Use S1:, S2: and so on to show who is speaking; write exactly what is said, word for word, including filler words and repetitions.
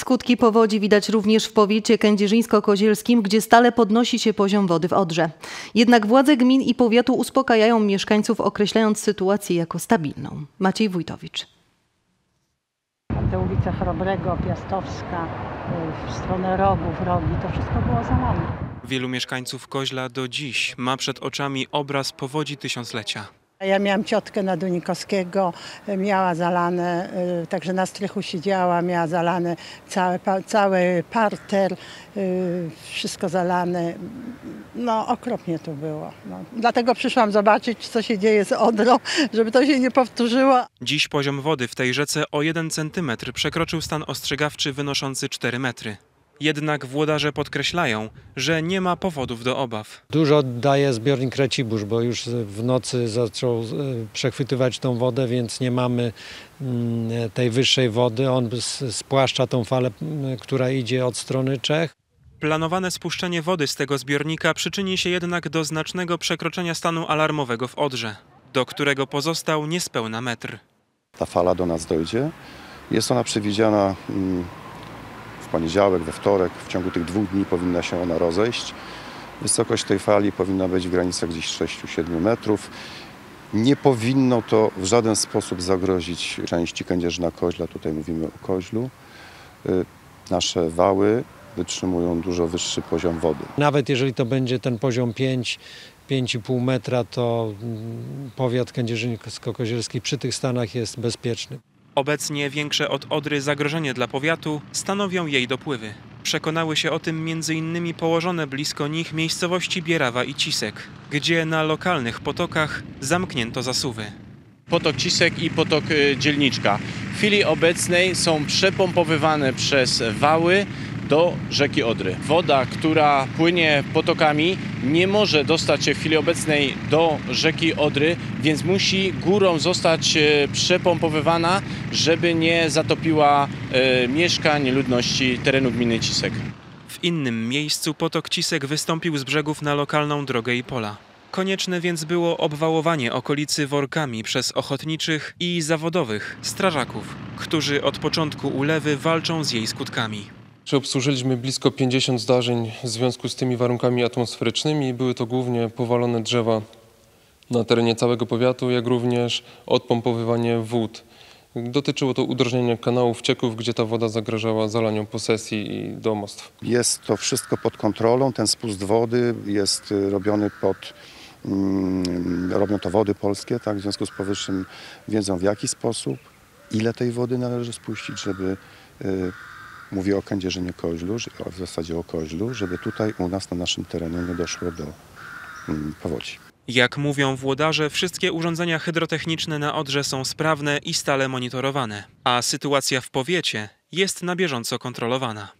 S1: Skutki powodzi widać również w powiecie kędzierzyńsko-kozielskim, gdzie stale podnosi się poziom wody w Odrze. Jednak władze gmin i powiatu uspokajają mieszkańców, określając sytuację jako stabilną. Maciej Wójtowicz.
S2: Te ulice Chrobrego, Piastowska, w stronę Rogów, Rogi, to wszystko było zalane.
S3: Wielu mieszkańców Koźla do dziś ma przed oczami obraz powodzi tysiąclecia.
S2: Ja miałam ciotkę na Dunikowskiego, miała zalane, także na strychu siedziała, miała zalane cały, cały parter, wszystko zalane. No okropnie to było. No. Dlatego przyszłam zobaczyć, co się dzieje z Odrą, żeby to się nie powtórzyło.
S3: Dziś poziom wody w tej rzece o jeden centymetr przekroczył stan ostrzegawczy wynoszący cztery metry. Jednak włodarze podkreślają, że nie ma powodów do obaw.
S4: Dużo daje zbiornik Racibórz, bo już w nocy zaczął przechwytywać tą wodę, więc nie mamy tej wyższej wody. On spłaszcza tą falę, która idzie od strony Czech.
S3: Planowane spuszczenie wody z tego zbiornika przyczyni się jednak do znacznego przekroczenia stanu alarmowego w Odrze, do którego pozostał niespełna metr.
S5: Ta fala do nas dojdzie. Jest ona przewidziana w poniedziałek, we wtorek. W ciągu tych dwóch dni powinna się ona rozejść. Wysokość tej fali powinna być w granicach gdzieś sześć do siedmiu metrów. Nie powinno to w żaden sposób zagrozić części Kędzierzyna-Koźla. Tutaj mówimy o Koźlu. Nasze wały wytrzymują dużo wyższy poziom wody.
S4: Nawet jeżeli to będzie ten poziom pięć, pięć i pół metra, to powiat kędzierzyńsko-kozielski przy tych stanach jest bezpieczny.
S3: Obecnie większe od Odry zagrożenie dla powiatu stanowią jej dopływy. Przekonały się o tym między innymi położone blisko nich miejscowości Bierawa i Cisek, gdzie na lokalnych potokach zamknięto zasuwy.
S6: Potok Cisek i potok Dzielniczka. W chwili obecnej są przepompowywane przez wały do rzeki Odry. Woda, która płynie potokami, nie może dostać się w chwili obecnej do rzeki Odry, więc musi górą zostać przepompowywana, żeby nie zatopiła e, mieszkań, ludności terenu gminy Cisek.
S3: W innym miejscu potok Cisek wystąpił z brzegów na lokalną drogę i pola. Konieczne więc było obwałowanie okolicy workami przez ochotniczych i zawodowych strażaków, którzy od początku ulewy walczą z jej skutkami.
S7: Obsłużyliśmy blisko pięćdziesiąt zdarzeń w związku z tymi warunkami atmosferycznymi. Były to głównie powalone drzewa na terenie całego powiatu, jak również odpompowywanie wód. Dotyczyło to udrożnienia kanałów, cieków, gdzie ta woda zagrażała zalaniom posesji i domostw.
S5: Jest to wszystko pod kontrolą. Ten spust wody jest robiony pod... Mm, robią to Wody Polskie, tak? W związku z powyższym wiedzą, w jaki sposób, ile tej wody należy spuścić, żeby... Y, Mówię o Kędzierzynie-Koźlu, w zasadzie o Koźlu, żeby tutaj u nas na naszym terenie nie doszło do mm, powodzi.
S3: Jak mówią włodarze, wszystkie urządzenia hydrotechniczne na Odrze są sprawne i stale monitorowane, a sytuacja w powiecie jest na bieżąco kontrolowana.